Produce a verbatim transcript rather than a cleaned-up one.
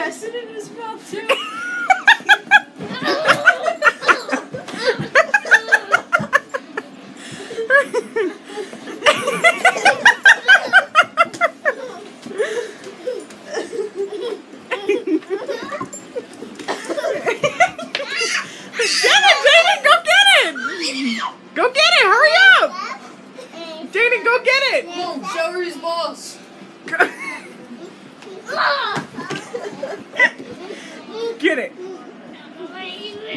acid in his mouth too. Go get it! Hurry up! Jaden, go get it! Mom, show her his boss. Get it.